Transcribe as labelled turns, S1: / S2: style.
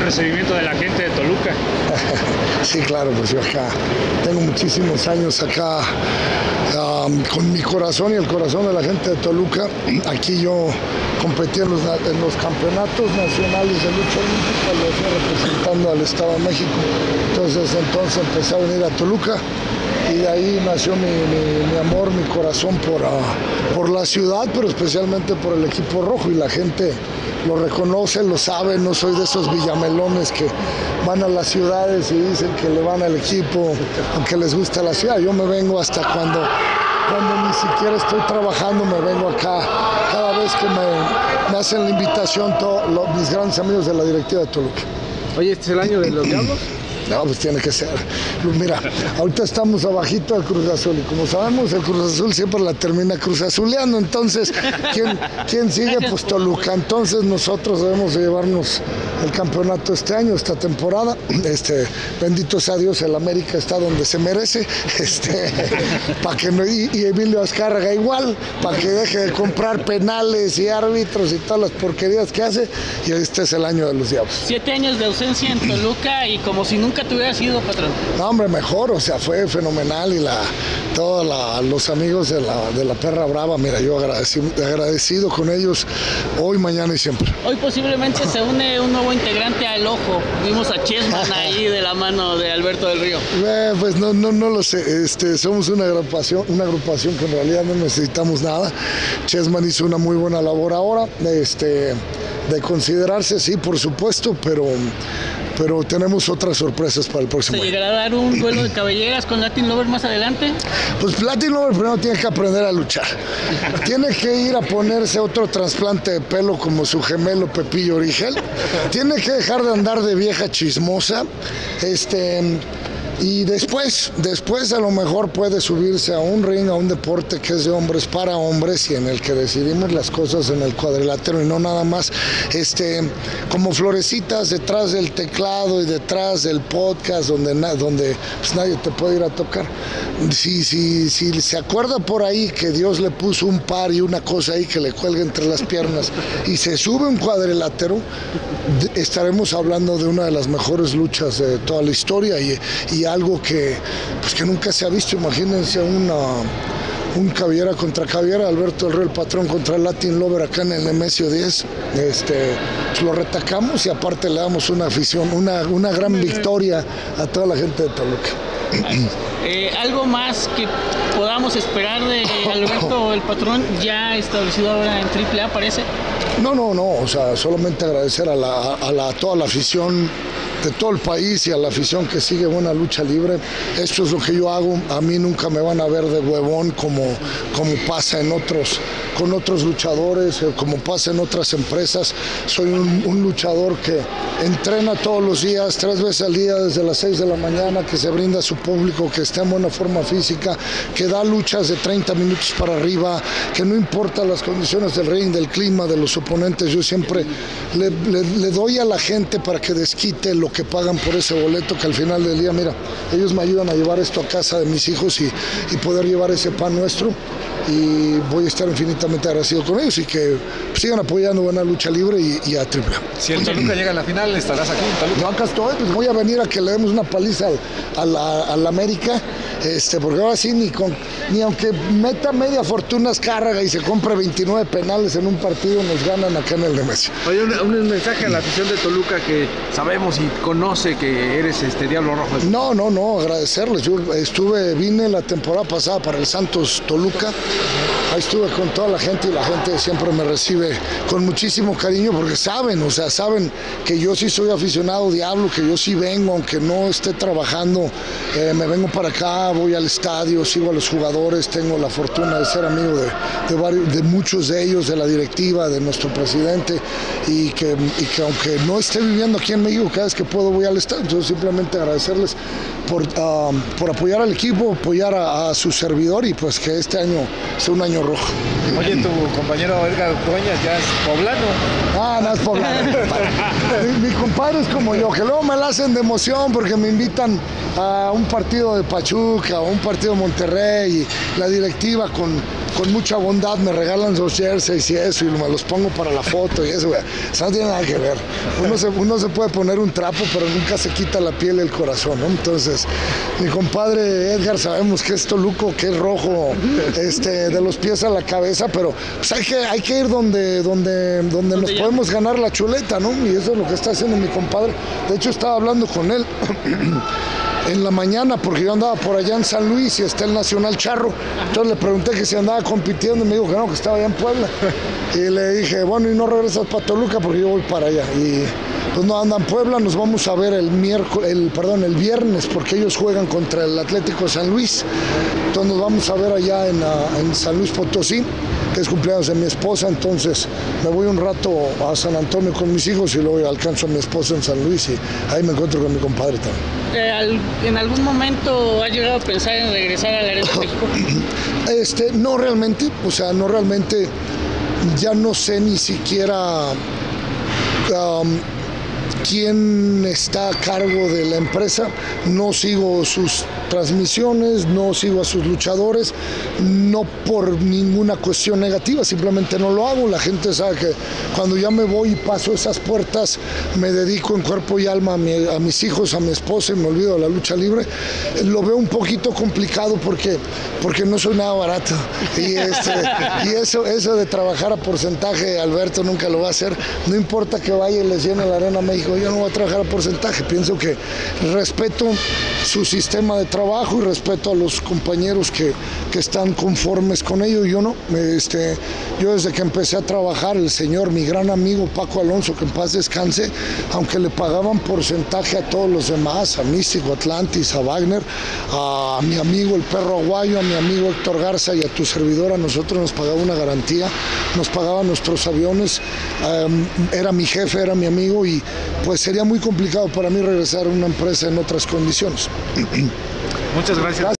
S1: recibimiento de la gente de Toluca.
S2: Sí, claro, pues yo acá tengo muchísimos años acá con mi corazón y el corazón de la gente de Toluca. Aquí yo competí en los campeonatos nacionales de lucha olímpica, lo estoy representando al Estado de México. Entonces empecé a venir a Toluca y de ahí nació mi amor, mi corazón por la ciudad, pero especialmente por el equipo rojo, y la gente lo reconoce, lo sabe. No soy de esos villamelones que van a las ciudades y dicen que le van al equipo aunque les gusta la ciudad. Yo me vengo hasta cuando ni siquiera estoy trabajando, me vengo acá cada vez que me hacen la invitación todos mis grandes amigos de la directiva de Toluca.
S3: Oye, ¿este es el año de los Diablos?
S2: No, pues tiene que ser. Mira, ahorita estamos abajito del Cruz Azul y como sabemos el Cruz Azul siempre la termina Cruz Azuleando. Entonces, ¿quién sigue? Pues Toluca. Entonces nosotros debemos de llevarnos el campeonato este año, esta temporada. Bendito sea Dios, el América está donde se merece. Para que no, y Emilio Azcárraga igual, para que deje de comprar penales y árbitros y todas las porquerías que hace. Y este es el año de los Diablos.
S4: 7 años de ausencia en Toluca y como si nunca te hubieras ido, patrón.
S2: No, hombre, mejor, o sea, fue fenomenal y todos los amigos de la Perra Brava, mira, yo agradecido con ellos hoy, mañana y siempre.
S4: Hoy posiblemente se une un nuevo integrante al Ojo. Vimos a Chessman ahí de la mano de Alberto del Río.
S2: Pues no lo sé, somos una agrupación que en realidad no necesitamos nada. Chessman hizo una muy buena labor ahora, de considerarse, sí, por supuesto, pero tenemos otras sorpresas para el próximo año.
S4: ¿Se llegará a dar un duelo de cabelleras con Latin Lover más adelante?
S2: Pues Latin Lover primero tiene que aprender a luchar. Tiene que ir a ponerse otro trasplante de pelo como su gemelo Pepillo Origel. Tiene que dejar de andar de vieja chismosa. Y después a lo mejor puede subirse a un ring, a un deporte que es de hombres para hombres y en el que decidimos las cosas en el cuadrilátero y no nada más como florecitas detrás del teclado y detrás del podcast donde pues nadie te puede ir a tocar. Si se acuerda por ahí que Dios le puso un par y una cosa ahí que le cuelga entre las piernas y se sube un cuadrilátero, estaremos hablando de una de las mejores luchas de toda la historia y algo que nunca se ha visto. Imagínense un cabellera contra cabellera, Alberto del Río, el patrón, contra el Latin Lover acá en el Nemesio 10. Pues lo retacamos y aparte le damos una afición, una gran victoria a toda la gente de Toluca.
S4: ¿Algo más que podamos esperar de Alberto el patrón ya establecido ahora en AAA, parece?
S2: No, o sea, solamente agradecer a toda la afición de todo el país y a la afición que sigue buena lucha libre. Esto es lo que yo hago. A mí nunca me van a ver de huevón como pasa con otros luchadores, como pasa en otras empresas. Soy un luchador que entrena todos los días, 3 veces al día, desde las 6 de la mañana, que se brinda a su público, que está en buena forma física, que da luchas de 30 minutos para arriba, que no importa las condiciones del ring, del clima, de los oponentes, yo siempre le doy a la gente para que desquite lo que pagan por ese boleto, que al final del día, mira, ellos me ayudan a llevar esto a casa de mis hijos y poder llevar ese pan nuestro, y voy a estar infinitamente agradecido con ellos y que sigan apoyando buena lucha libre y a AAA.
S3: Si el Toluca llega a la final, ¿estarás aquí en Toluca?
S2: No, acá estoy, pues voy a venir a que le demos una paliza al América, porque ahora sí ni aunque meta media fortuna Azcárraga y se compre 29 penales en un partido, nos ganan acá en el Nemesio.
S3: Oye, un mensaje a la afición de Toluca que sabemos y conoce que eres Diablo Rojo.
S2: No, agradecerles. Yo vine la temporada pasada para el Santos Toluca. Ahí estuve con toda la gente y la gente siempre me recibe con muchísimo cariño porque saben que yo sí soy aficionado Diablo, que yo sí vengo, aunque no esté trabajando, me vengo para acá, voy al estadio, sigo a los jugadores, tengo la fortuna de ser amigo de muchos de ellos, de la directiva, de nuestro presidente, y que aunque no esté viviendo aquí en México, cada vez que puedo voy al estadio. Entonces simplemente agradecerles por apoyar al equipo, apoyar a su servidor y pues que este año sea un año rojo.
S3: Oye, tu compañero Edgar Dueñas ya es poblano.
S2: No es poblano. Mi compadre es como yo, que luego me la hacen de emoción porque me invitan a un partido de Pachuca o un partido de Monterrey y la directiva con con mucha bondad me regalan los jerseys y eso, y me los pongo para la foto y eso, güey. Eso no tiene nada que ver. Uno se puede poner un trapo, pero nunca se quita la piel y el corazón, ¿no? Entonces, mi compadre Edgar, sabemos que es toluco, que es rojo, de los pies a la cabeza, pero pues hay que ir donde nos podemos ganar la chuleta, ¿no? Y eso es lo que está haciendo mi compadre. De hecho, estaba hablando con él en la mañana, porque yo andaba por allá en San Luis y está el Nacional Charro. Entonces le pregunté que si andaba compitiendo y me dijo que no, que estaba allá en Puebla. Y le dije, bueno, ¿y no regresas para Toluca? Porque yo voy para allá. Y pues no, anda en Puebla, nos vamos a ver el viernes, porque ellos juegan contra el Atlético de San Luis. Entonces nos vamos a ver allá en San Luis Potosí, que es cumpleaños de mi esposa. Entonces me voy un rato a San Antonio con mis hijos y luego alcanzo a mi esposa en San Luis y ahí me encuentro con mi compadre también.
S4: ¿En algún momento has llegado a pensar en regresar a Laredo, México?
S2: No realmente, no realmente, ya no sé ni siquiera quién está a cargo de la empresa, no sigo sus transmisiones, no sigo a sus luchadores, no por ninguna cuestión negativa, simplemente no lo hago. La gente sabe que cuando ya me voy y paso esas puertas, me dedico en cuerpo y alma a mis hijos, a mi esposa y me olvido de la lucha libre. Lo veo un poquito complicado porque no soy nada barato y eso de trabajar a porcentaje, Alberto nunca lo va a hacer. No importa que vaya y les llene la Arena México, yo no voy a trabajar a porcentaje. Pienso que respeto su sistema de trabajo y respeto a los compañeros que están conformes con ello. Yo no, yo desde que empecé a trabajar, el señor, mi gran amigo Paco Alonso, que en paz descanse, aunque le pagaban porcentaje a todos los demás, a Místico, Atlantis, a Wagner, a mi amigo el Perro Aguayo, a mi amigo Héctor Garza y a tu servidor, a nosotros nos pagaba una garantía, nos pagaba nuestros aviones, era mi jefe, era mi amigo, y pues sería muy complicado para mí regresar a una empresa en otras condiciones.
S3: Muchas gracias.